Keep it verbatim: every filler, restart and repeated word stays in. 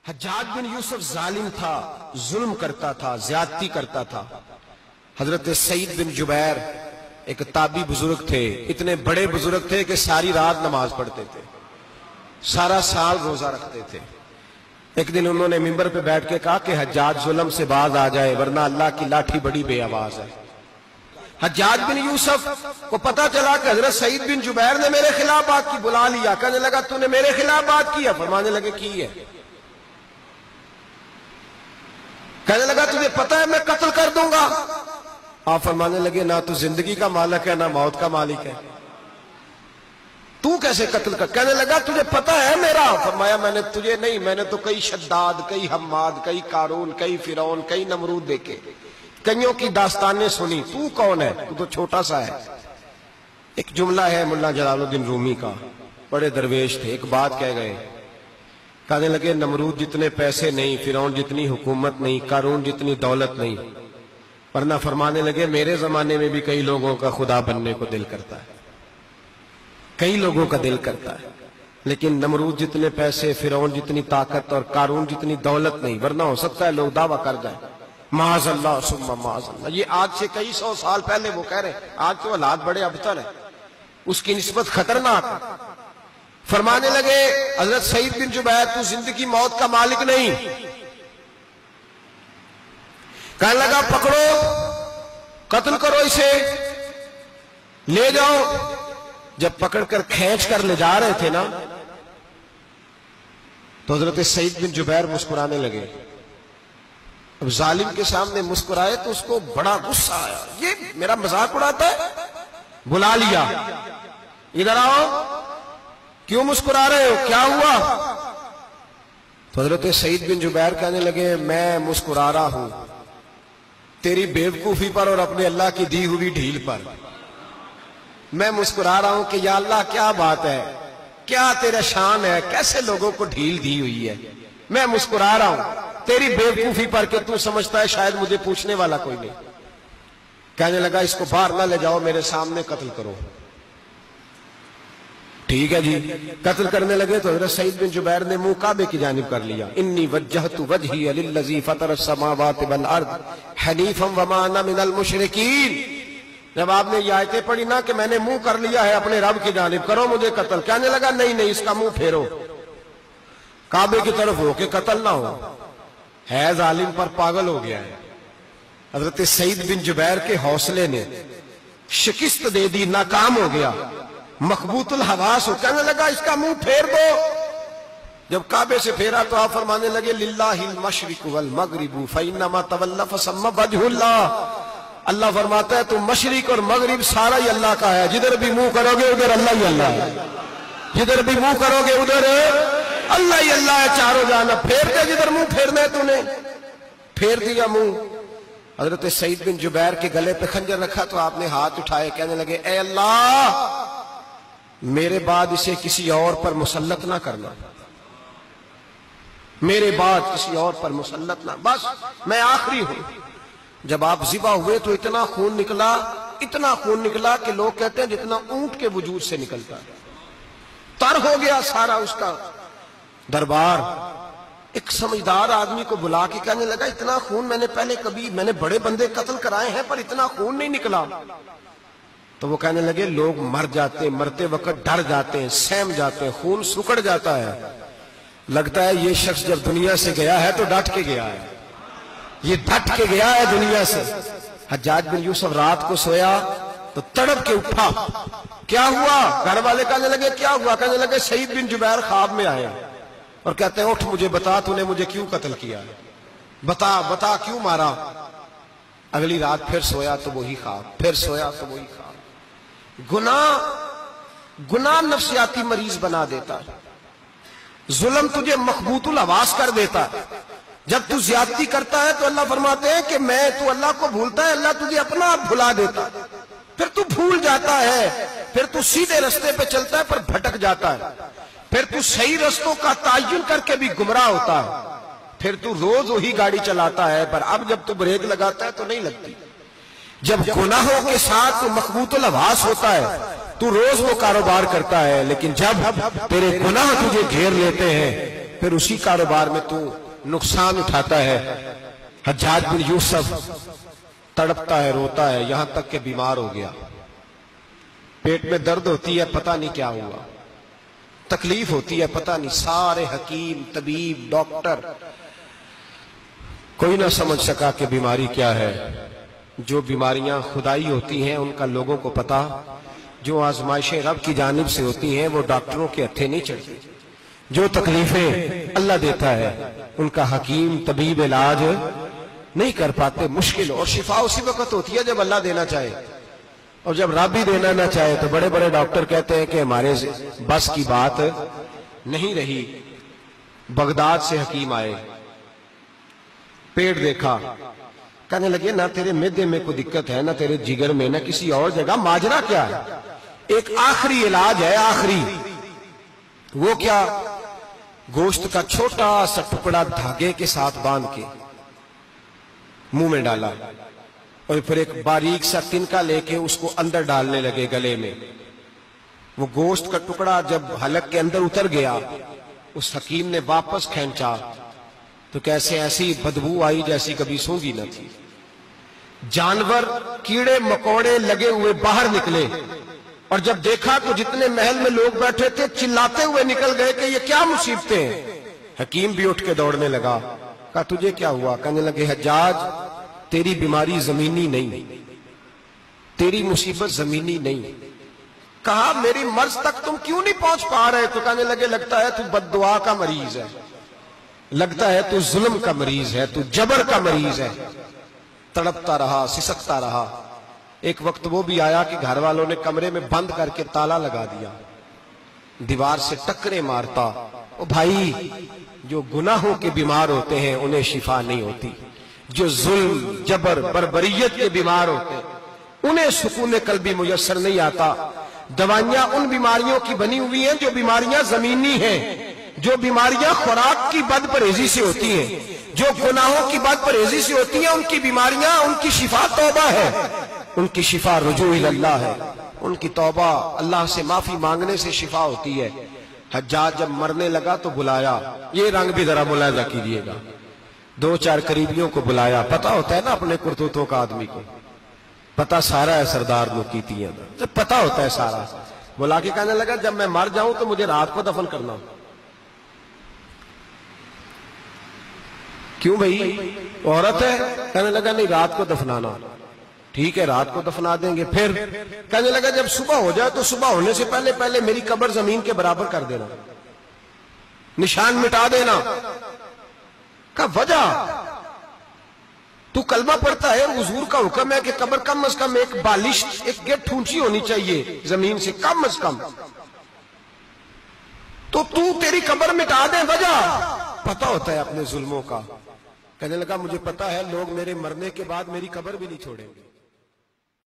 حجاج بن یوسف ظالم تھا، ظلم کرتا تھا، زیادتی کرتا تھا۔ حضرت سعید بن جبیر ایک تابعی بزرگ تھے، اتنے بڑے بزرگ تھے کہ ساری رات نماز پڑھتے تھے، سارا سال روزہ رکھتے تھے۔ ایک دن انہوں نے ممبر پہ بیٹھ کے کہا کہ حجاج ظلم سے باز آ جائے ورنہ اللہ کی لاٹھی بڑی بے آواز ہے۔ حجاج بن یوسف کو پتا چلا کہ حضرت سعید بن جبیر نے میرے خلاف بات کی، بلا لیا، کہنے لگا تو نے میرے خلاف بات کی ہے؟ فرمانے لگے کی ہے۔ کہنے لگا تجھے پتا ہے میں قتل کر دوں گا؟ آپ فرمانے لگے نہ تو زندگی کا مالک ہے نہ موت کا مالک ہے، تو کیسے قتل کر؟ کہنے لگا تجھے پتا ہے میرا؟ فرمایا میں نے تجھے نہیں، میں نے تو کئی شداد، کئی حماد، کئی قارون، کئی فرعون، کئی نمرود دیکھے، کئیوں کی داستانیں سنی، تو کون ہے؟ تو تو چھوٹا سا ہے۔ ایک جملہ ہے ملا جلال الدین رومی کا، بڑے درویش تھے، ایک بات کہہ گئے، کہنے لگے نمرود جتنے پیسے نہیں، فرعون جتنی حکومت نہیں، قارون جتنی دولت نہیں، ورنہ فرمانے لگے میرے زمانے میں بھی کئی لوگوں کا خدا بننے کو دل کرتا ہے، کئی لوگوں کا دل کرتا ہے، لیکن نمرود جتنے پیسے، فرعون جتنی طاقت اور قارون جتنی دولت نہیں، ورنہ ہو سکتا ہے لوگ دعویٰ کر جائیں معاذ اللہ ثم معاذ اللہ۔ یہ آج سے کئی سو سال پہلے وہ کہہ رہے ہیں، آج تو حالات بڑے ابتر ہیں، اس کی نسبت خطرناک ہے۔ فرمانے لگے حضرت سعید بن جبیر تو زندگی موت کا مالک نہیں۔ کہنے لگا پکڑو، قتل کرو اسے، لے جاؤ۔ جب پکڑ کر کھینچ کر لے جا رہے تھے نا تو حضرت سعید بن جبیر مسکرانے لگے۔ اب ظالم کے سامنے مسکرائے تو اس کو بڑا غصہ آیا، یہ میرا مذاق اڑاتا ہے؟ بلا لیا، ادھر آؤ، کیوں مسکرا رہے ہو، کیا ہوا؟ تو حضرت سعید بن جبیر کہنے لگے میں مسکرا رہا ہوں تیری بیوقوفی پر اور اپنے اللہ کی دی ہوئی ڈھیل پر۔ میں مسکرا رہا ہوں کہ یا اللہ کیا بات ہے، کیا تیرا شان ہے، کیسے لوگوں کو ڈھیل دی ہوئی ہے۔ میں مسکرا رہا ہوں تیری بیوقوفی پر کہ تو سمجھتا ہے شاید مجھے پوچھنے والا کوئی نہیں۔ کہنے لگا اس کو باہر نہ لے جاؤ، میرے سامنے قتل کرو۔ ٹھیک ہے جی، قتل کرنے لگے تو حضرت سعید بن جبیر نے منہ کعبے کی جانب کر لیا، انی وجہت وجہی للذی فطر السماوات والارض حنیفا وما انا من المشرکین۔ جب آپ نے یہ آیتیں پڑھی نا کہ میں نے منہ کر لیا ہے اپنے رب کی جانب، کرو مجھے قتل، کہنے لگا نہیں نہیں، اس کا منہ پھیرو، کعبے کی طرف ہو کہ قتل نہ ہو۔ ہے ظالم پر پاگل ہو گیا ہے۔ حضرت سعید بن جبیر کے حوصلے نے شکست دے دی، ناکام ہو گیا، مخبوط الحواس ہو، کہنے لگا اس کا منہ پھیر دو۔ جب کعبے سے پھیرا تو آپ فرمانے لگے للہ المشرق والمغرب فإنما تولى فثم وجه اللہ۔ اللہ فرماتا ہے تو مشرق اور مغرب سارا ہی اللہ کا ہے، جدھر بھی منہ کرو گے ادھر اللہ ہی اللہ ہے، جدھر بھی منہ کرو گے ادھر اللہ ہی اللہ ہے، چاروں جانب پھیر دے، جدھر منہ پھیرنا ہے تو نے پھیر دیا منہ۔ حضرت سعید بن جبیر کے گلے پہ خنجر رکھا تو آپ نے ہاتھ اٹھائے، کہنے لگے اے اللہ میرے بعد اسے کسی اور پر مسلط نہ کرنا، میرے بعد کسی اور پر مسلط نہ، بس میں آخری ہوں۔ جب آپ ذبح ہوئے تو اتنا خون نکلا، اتنا خون نکلا کہ لوگ کہتے ہیں جتنا اونٹ کے وجود سے نکلتا ہے، تر ہو گیا سارا اس کا دربار۔ ایک سمجھدار آدمی کو بلا کے کہنے لگا اتنا خون میں نے پہلے کبھی، میں نے بڑے بندے قتل کرائے ہیں پر اتنا خون نہیں نکلا۔ تو وہ کہنے لگے لوگ مر جاتے ہیں، مرتے وقت ڈر جاتے ہیں، سہم جاتے ہیں، خون سکڑ جاتا ہے، لگتا ہے یہ شخص جب دنیا سے گیا ہے تو ڈٹ کے گیا ہے، یہ ڈٹ کے گیا ہے دنیا سے۔ حجاج بن یوسف رات کو سویا تو تڑپ کے اٹھا، کیا ہوا؟ گھر والے کہنے لگے کیا ہوا؟ کہنے لگے سعید بن جبیر خواب میں آئے اور کہتے ہیں اٹھ مجھے بتا تو نے مجھے کیوں قتل کیا، بتا بتا کیوں مارا۔ اگلی رات پھر سویا تو وہی خواب، پھر سویا تو وہی خواب۔ گناہ گناہ نفسیاتی مریض بنا دیتا ہے، ظلم تجھے مخبوط الحواس کر دیتا ہے۔ جب تو زیادتی کرتا ہے تو اللہ فرماتے ہیں کہ میں، تو اللہ کو بھولتا ہے، اللہ تجھے اپنا آپ بھلا دیتا ہے، پھر تو بھول جاتا ہے، پھر تو سیدھے رستے پہ چلتا ہے پر بھٹک جاتا ہے، پھر تو صحیح رستوں کا تعین کر کے بھی گمراہ ہوتا ہے، پھر تو روز وہی گاڑی چلاتا ہے پر اب جب تو بریک لگاتا ہے تو نہیں لگتی۔ جب گناہوں کے ساتھ تو مخبوط الحواس ہوتا ہے تو روز وہ کاروبار کرتا ہے، لیکن جب تیرے گناہ تجھے گھیر لیتے ہیں پھر اسی کاروبار میں تو نقصان اٹھاتا ہے۔ حجاج بن یوسف تڑپتا ہے، روتا ہے، یہاں تک کہ بیمار ہو گیا، پیٹ میں درد ہوتی ہے، پتہ نہیں کیا ہوا، تکلیف ہوتی ہے، پتہ نہیں، سارے حکیم، طبیب، ڈاکٹر، کوئی نہ سمجھ سکا کہ بیماری کیا ہے۔ جو بیماریاں خدائی ہوتی ہیں ان کا لوگوں کو پتا، جو آزمائشیں رب کی جانب سے ہوتی ہیں وہ ڈاکٹروں کے ہتھے نہیں چڑھتی، جو تکلیفیں اللہ دیتا ہے ان کا حکیم طبیب علاج نہیں کر پاتے، مشکل، اور شفا اسی وقت ہوتی ہے جب اللہ دینا چاہے، اور جب رب بھی دینا نہ چاہے تو بڑے بڑے ڈاکٹر کہتے ہیں کہ ہمارے بس کی بات نہیں رہی۔ بغداد سے حکیم آئے، پیٹ دیکھا، کہنے لگے نہ تیرے معدے میں کوئی دقت ہے، نہ تیرے جگر میں، نہ کسی اور جگہ، ماجرا کیا ہے؟ ایک آخری علاج ہے، آخری، وہ کیا؟ گوشت کا چھوٹا سا ٹکڑا دھاگے کے ساتھ باندھ کے منہ میں ڈالا، اور پھر ایک باریک سا تنکا لے کے اس کو اندر ڈالنے لگے گلے میں۔ وہ گوشت کا ٹکڑا جب حلق کے اندر اتر گیا، اس حکیم نے واپس کھینچا تو کیسے ایسی بدبو آئی جیسی کبھی سونگی نہ تھی۔ جانور، کیڑے مکوڑے لگے ہوئے باہر نکلے، اور جب دیکھا تو جتنے محل میں لوگ بیٹھے تھے چلاتے ہوئے نکل گئے کہ یہ کیا مصیبتیں ہیں۔ حکیم بھی اٹھ کے دوڑنے لگا، کہا تجھے کیا ہوا؟ کہنے لگے حجاج تیری بیماری زمینی نہیں، تیری مصیبت زمینی نہیں۔ کہا میری مرض تک تم کیوں نہیں پہنچ پا رہے؟ تو کہنے لگے لگتا ہے تو بد دعا کا مریض ہے، لگتا ہے تو ظلم کا مریض ہے، تو جبر کا مریض ہے۔ تڑپتا رہا، سسکتا رہا۔ ایک وقت وہ بھی آیا کہ گھر والوں نے کمرے میں بند کر کے تالا لگا دیا، دیوار سے ٹکرے مارتا۔ او بھائی، جو گناہوں کے بیمار ہوتے ہیں انہیں شفا نہیں ہوتی، جو ظلم، جبر، بربریت کے بیمار ہوتے ہیں انہیں سکون قلبی میسر نہیں آتا۔ دوائیاں ان بیماریوں کی بنی ہوئی ہیں جو بیماریاں زمینی ہیں، جو بیماریاں خوراک کی بد پرہیزی سے ہوتی ہیں، جو گناہوں کی بد پرہیزی سے ہوتی ہیں، ان کی بیماریاں، ان کی شفا توبہ ہے، ان کی شفا رجوع اللہ ہے، ان کی توبہ اللہ سے معافی مانگنے سے شفا ہوتی ہے۔ حجاج جب مرنے لگا تو بلایا، یہ رنگ بھی ذرا ملاحظہ کیجئے گا، دو چار قریبیوں کو بلایا، پتہ ہوتا ہے نا اپنے کرتوتوں کا آدمی کو، پتہ سارا ہے سردار لوگ کیتی ہے، جب پتہ ہوتا ہے سارا، بلا کے کہنے لگا جب میں مر جاؤں تو مجھے رات کو دفن کرنا۔ کیوں بھائی، عورت ہے؟ کہنے لگا نہیں، رات کو دفنانا۔ ٹھیک ہے، رات کو دفنا دیں گے۔ پھر کہنے لگا جب صبح ہو جائے تو صبح ہونے سے پہلے پہلے میری قبر زمین کے برابر کر دینا، نشان مٹا دینا۔ کہا وجہ؟ تو کلمہ پڑھتا ہے، حضور کا حکم ہے کہ قبر کم از کم ایک بالش، ایک گیٹ اونچی ہونی چاہیے زمین سے، کم از کم، تو تو تیری قبر مٹا دے، وجہ؟ پتہ ہوتا ہے اپنے ظلموں کا۔ کہنے لگا مجھے پتہ ہے لوگ میرے مرنے کے بعد میری قبر بھی نہیں چھوڑیں گے۔